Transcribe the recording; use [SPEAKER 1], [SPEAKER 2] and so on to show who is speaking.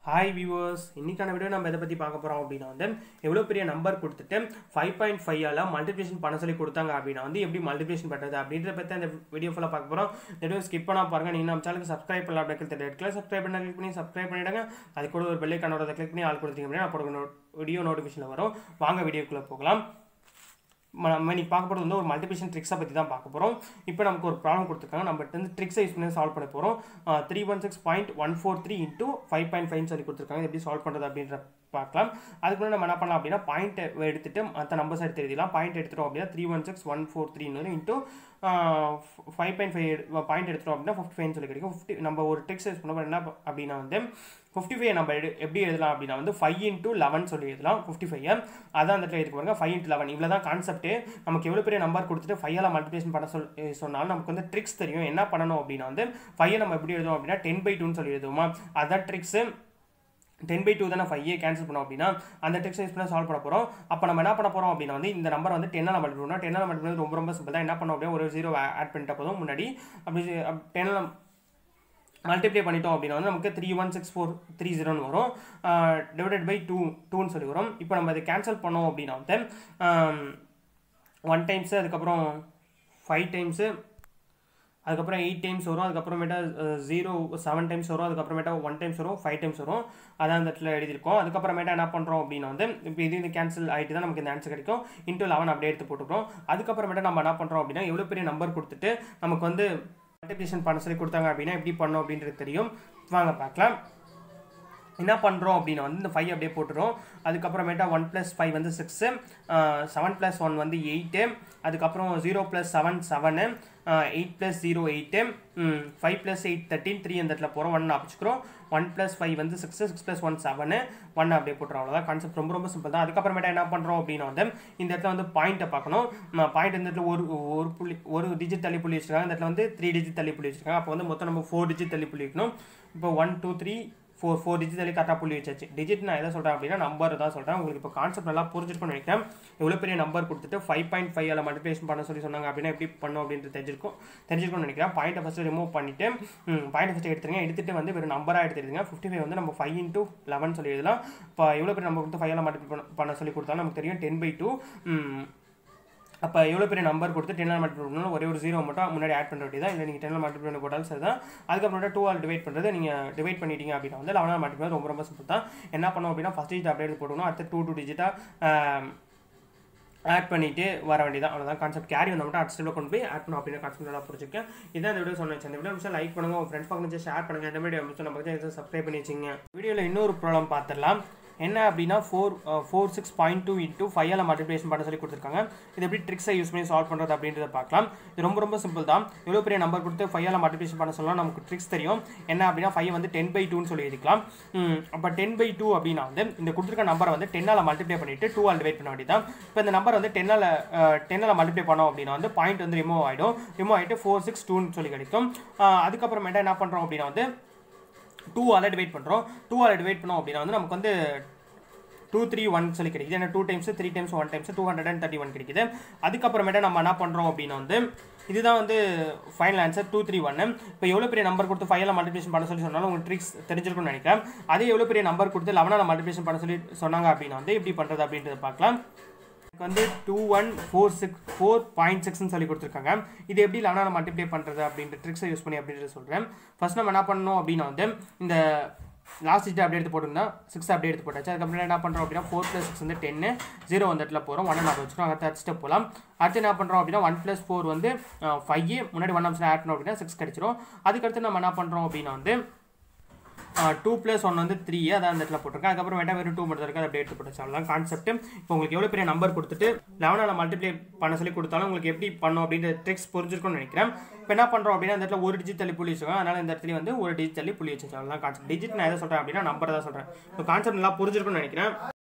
[SPEAKER 1] Hi viewers, இன்னைக்கான video நம்ம எதை பத்தி பார்க்க போறோம் அப்படினா வந்து எவ்வளவு பெரிய நம்பர் கொடுத்துட்டு 5.5 ஆல மல்டிப்ளிகேஷன் பண்ண சொல்லி கொடுத்தாங்க அப்படினா வந்து எப்படி மல்டிப்ளிகேஷன் பண்றது அப்படிங்கறத பத்தி இந்த வீடியோ ஃபுல்லா பார்க்க போறோம். இந்த வீடியோ ஸ்கிப் பண்ணாம பாருங்க. நீங்க நம்ம சேனலுக்கு சப்ஸ்கிரைப் பண்ணல அப்படினா ரெட் கலர் சப்ஸ்கிரைப் பண்ண கிளிக் பண்ணி சப்ஸ்கிரைப் பண்ணிடுங்க. அது கூட ஒரு பெல் ஐகான் வர கிளிக் பண்ணி ஆல் கொடுத்தீங்க அப்படினா அப்போ வீடியோ நோட்டிஃபிகேஷன் வரும். வாங்க வீடியோக்குள்ள போகலாம். நம்ம இன்னைக்கு பார்க்க போகிறது வந்து ஒரு மல்டிப்ளிகேஷன் ட்ரிக்ஸை பற்றி தான் பார்க்க போகிறோம். இப்போ நமக்கு ஒரு ப்ராப்ளம் கொடுத்துருக்காங்க. நம்ம வந்து ட்ரிக்ஸை யூஸ் பண்ணி சால்வ் பண்ண போகிறோம். 316.143 into 5.5 சொல்லி கொடுத்துருக்காங்க. எப்படி சால்வ் பண்ணுறது அப்படின்ற பார்க்கலாம். அதுக்கு முன்னாடி நம்ம என்ன பண்ணலாம் அப்படின்னா பாயிண்ட் எடுத்துட்டு மற்ற நம்பர்ஸ் எடுத்து எழுதிடலாம். பாயிண்ட் எடுத்துட்டோம் அப்படின்னா 316.143 into 5.5 பாயிண்ட் எடுத்துட்டோம் அப்படின்னா 55 சொல்லி கிடைக்கும். 50 நம்ம ஒரு ட்ரிக்ஸ் யூஸ் பண்ணோம் என்ன அப்படின்னா வந்து 55 நம்ம எப்படி எழுதலாம் அப்படின்னா வந்து 5 into 11 சொல்லி எழுதலாம். 55 அதான் அந்த இடத்துல பாருங்க 5 into 11 இவ்வளோ தான் கான்செப்ட். நமக்கு எவ்வளோ பெரிய நம்பர் கொடுத்துட்டு 5 மல்டிப்ளிகேஷன் பண்ண சொன்னாலும் நமக்கு வந்து ட்ரிக்ஸ் தெரியும். என்ன பண்ணணும் அப்படின்னா வந்து 5 நம்ம எப்படி எழுதுவோம் அப்படின்னா 10/2 சொல்லி எழுதுவோமா. அதான் ட்ரிக்ஸ். 10/2 தானே 5 கேன்சல் பண்ணோம் அப்படின்னா அந்த ட்ரிக்ஸ் யூஸ் பண்ணி சால்வ் பண்ண போகிறோம். அப்போ நம்ம என்ன பண்ண போகிறோம் அப்படின்னா வந்து இந்த நம்பர் வந்து 10 மல்டிப்ளை பண்ணோம். 10 மல்டிப்ளை ரொம்ப சிம்பிள் தான். என்ன பண்ணோம் அப்படின்னா ஒரு 0 ஆட் பண்ணிட்ட போதும். முன்னாடி அப்படி 10 மல்டிப்ளை பண்ணிட்டோம் அப்படின்னா வந்து நமக்கு 316,430 வரும். டிவைடட் பை 2ன்னு சொல்லி வரும். இப்போ நம்ம அதை கேன்சல் பண்ணோம் அப்படின்னா வந்து 1 டைம்ஸு, அதுக்கப்புறம் 5 டைம்ஸு, அதுக்கப்புறம் 8 டைம்ஸ் வரும். அதுக்கப்புறமேட்டா 7 டைம்ஸ் வரும். அதுக்கப்புறமேட்டா 1 டைம்ஸ் வரும், 5 டைம்ஸ் வரும். அதான் அந்த இடத்துல எழுதியிருக்கோம். அதுக்கப்புறமேட்டா என்ன பண்ணுறோம் அப்படின்னா வந்து இப்போ இது கேன்சல் ஆகிட்டு தான் நமக்கு இந்த ஆன்சர் கிடைக்கும். இன்ட்டு 11 அப்படியே எடுத்து போட்டுக்கிறோம். அதுக்கப்புறமேட்டா நம்ம என்ன பண்ணுறோம் அப்படின்னா எவ்வளோ பெரிய நம்பர் கொடுத்துட்டு நமக்கு வந்து மல்டிப்ளிகேஷன் பண்ண சொல்லி கொடுத்தாங்க அப்படின்னா எப்படி பண்ணோம் அப்படின்றது தெரியும். வாங்க பார்க்கலாம். என்ன பண்ணுறோம் அப்படின்னா வந்து இந்த 5 அப்படியே போட்டுரும். அதுக்கப்புறமேட்டா 1 + 5 வந்து 6, 7 + 1 வந்து 8, அதுக்கப்புறம் 0 + 7 7, 8 + 0 8, 5 + 8 13, 3 அந்த இடத்துல போகிறோம். 1 ஆப்பிச்சுக்கிறோம். 1 + 5 வந்து 6, 6 + 1 7, 1 அப்படியே போட்டுரும். அவ்வளோதான் கான்செப்ட். ரொம்ப சிம்பிள் தான். அதுக்கப்புறமேட்டா என்ன பண்ணுறோம் அப்படின்னா வந்து இந்த இடத்துல வந்து பாயிண்ட்டை பார்க்கணும். பாயிண்ட் இந்த இடத்துல ஒரு டிஜிட் தள்ளி புள்ளி வச்சுருக்காங்க. இந்த இடத்துல வந்து 3 டிஜிட் தள்ளி புள்ளி வச்சுருக்காங்க. அப்போ வந்து மொத்தம் நம்ம 4 டிஜிட் தள்ளி புள்ளி வைக்கணும். இப்போ 1 2 3 4 டிஜிட் தள்ளி கரெக்டாக புள்ளி வச்சாச்சு. டிஜிட் நான் எதை சொல்கிறேன் அப்படின்னா நம்பர் தான் சொல்கிறேன். உங்களுக்கு இப்போ கான்செப்ட் நல்லா புரிஞ்சிருக்கும்னு நினைக்கிறேன். எவ்வளோ பெரிய நம்பர் கொடுத்துட்டு 5.5 மல்டிப்ளிகேஷன் பண்ண சொல்லி சொன்னாங்க அப்படின்னா எப்படி பண்ணும் அப்படின்றது தெரிஞ்சிருக்கும்னு நினைக்கிறேன். பாயிண்ட்டை ஃபஸ்ட்டு ரிமூவ் பண்ணிவிட்டு பாயிண்ட் ஃபஸ்ட்டு எடுத்துருங்க. எடுத்துகிட்டு வந்து வெறும் நம்பராக எடுத்துருங்க. 55 வந்து நம்ம 5 into 11 சொல்லி எழுதலாம். இப்போ எவ்வளோ பெரிய நம்பர் கொடுத்து 5 மல்டிப்ளை பண்ண சொல்லி கொடுத்தாலும் நமக்கு தெரியும் 10/2. அப்போ எவ்வளோ பெரிய நம்பர் கொடுத்து 10 மல்டிப்ளை பண்ணணும். ஒரே ஒரு 0 மட்டும் முன்னாடி ஆட் பண்ண வேண்டியதான். இல்லை நீங்கள் 10 மல்டிப்ளை பண்ணி போட்டாலும் சரி தான். அதுக்கப்புறம் 2 ஆல் டிவைட் பண்ணுறது நீங்கள் டிவைட் பண்ணிட்டீங்க அப்படின்னா வந்து 11 மல்டிப்ளை ரொம்ப சிம்பிள் தான். என்ன பண்ணோம் அப்படின்னா ஃபஸ்ட் டிஜிட் அப்படியே போடணும். அடுத்து 2 டிஜிட்டாக ஆட் பண்ணிட்டு வர வேண்டியதான். அவ்வளோதான் கான்செப்ட். கேரி வந்து மட்டும் அடுத்த ஸ்டெப்பில் கொண்டு போய் ஆட் பண்ணணும் அப்படின்னு கான்செப்ட் நல்லா புரிஞ்சுக்கேன். இதான் இந்த வீடியோ சொன்னேன். இந்த வீடியோ லைக் பண்ணுங்க, உங்கள் ஃப்ரெண்ட்ஸ் பக்கம் ஷேர் பண்ணுங்க. இந்த வீடியோ நம்ம சப்ஸ்கிரைப் பண்ணி வச்சுங்க. வீடியோவில் இன்னொரு ப்ராப்ளம் பார்த்துடலாம். என்ன அப்படின்னா 446.2 into 5 மல்டிப்ளிகேஷன் பண்ண சொல்லி கொடுத்துருக்காங்க. இது எப்படி ட்ரிக்ஸை யூஸ் பண்ணி சால்வ் பண்ணுறது அப்படின்றத பார்க்கலாம். இது ரொம்ப சிம்பிள் தான். எவ்வளோ பெரிய நம்பர் கொடுத்து 5 மல்டிப்ளிகேஷன் பண்ண சொல்லலாம் நமக்கு ட்ரிக்ஸ் தெரியும். என்ன அப்படின்னா 5 வந்து 10/2 சொல்லி எழுதிக்கலாம். அப்போ 10/2 அப்படின்னா வந்து இந்த கொடுத்துருக்க நம்பரை வந்து 10 மல்டிப்ளை பண்ணிட்டு 2 ஆல் டிவைட் பண்ண வேண்டியதான். இப்போ இந்த நம்பர் வந்து 10 மல்டிப்ளை பண்ணோம் அப்படின்னா வந்து பாயிண்ட் வந்து ரிமூவ் ஆகிட்டு 462 சொல்லி கிடைக்கும். அதுக்கப்புறமேட்டா என்ன பண்ணுறோம் அப்படின்னா வந்து 2 ஆல் டிவைட் பண்ணுறோம். 2 ஆல் டிவைட் பண்ணோம் அப்படின்னா வந்து நமக்கு வந்து 231 சொல்லி கிடைக்குது. ஏன்னா 2 டைம்ஸ் 3 டைம்ஸ் 1 டைம்ஸ் 231 கிடைக்குது. அதுக்கப்புறமேட்டா நம்ம என்ன பண்ணுறோம் அப்படின்னா வந்து இதுதான் வந்து ஃபைனல் ஆன்சர் 231. இப்போ எவ்வளோ பெரிய நம்பர் கொடுத்து 5 மல்டிப்ளிகேஷன் பண்ண சொல்லி சொன்னாலும் உங்களுக்கு ட்ரிக்ஸ் தெரிஞ்சிருக்கும்னு நினைக்கிறேன். அதே எவ்வளோ பெரிய நம்பர் கொடுத்து 11 மல்டிப்ளிகேஷன் பண்ண சொல்லி சொன்னாங்க அப்படின்னா வந்து எப்படி பண்ணுறது அப்படின்றத பார்க்கலாம். வந்து 2146.6 சொல்லி கொடுத்துருக்காங்க. இது எப்படி 11 மல்டிப்ளை பண்ணுறது அப்படின்ற ட்ரிக்ஸை யூஸ் பண்ணி அப்படின்றது சொல்கிறேன். ஃபர்ஸ்ட் நம்ம என்ன பண்ணணும் அப்படின்னா வந்து இந்த லாஸ்ட் டிஜிட் அப்படியே எடுத்து போட்டுருந்தா 6 அப்படியே எடுத்து போட்டாச்சு. அதுக்கப்புறம் என்ன பண்ணுறோம் அப்படின்னா 4 + 6 வந்து 10, 0 அந்த இடத்துல போகிறோம். 1 நம்ம வச்சுக்கிறோம். அடுத்த ஸ்டெப் போகலாம். அடுத்து என்ன பண்ணுறோம் அப்படின்னா 1 + 4 வந்து 5, முன்னாடி 1 நிமிஷம் ஆட் பண்ணோம் அப்படின்னா 6 கிடைச்சிரும். அதுக்கடுத்து நம்ம என்ன பண்ணுறோம் அப்படின்னா வந்து 2 + 1 வந்து 3, அதான் அந்த இடத்துல போட்டிருக்கேன். அதுக்கப்புறம் வெறும் 2 மட்டும் இருக்குது, அப்படியே எடுத்து போட்டுச்சு. அவ்வளோதான் கான்செப்ட். இப்போ உங்களுக்கு எவ்வளோ பெரிய நம்பர் கொடுத்துட்டு 11 மல்டிப்ளை பண்ண சொல்லி கொடுத்தாலும் உங்களுக்கு எப்படி பண்ணோம் அப்படின்ற ட்ரிக்ஸ் புரிஞ்சிருக்கும்னு நினைக்கிறேன். இப்போ என்ன பண்ணுறோம் அப்படின்னா இந்த இடத்துல ஒரு டிஜிட் தள்ளி புள்ளி வச்சுக்கோங்க. அதனால் இந்த இடத்துல வந்து ஒரு டிஜிட் தள்ளி புள்ளி வச்சுச்சு. அவ்வளோதான் கான்செப்ட். டிஜிட் நான் எதை சொல்கிறேன் அப்படின்னா நம்பர் தான் சொல்கிறேன். இப்போ கான்செப்ட் நல்லா புரிஞ்சிருக்கும்னு நினைக்கிறேன்.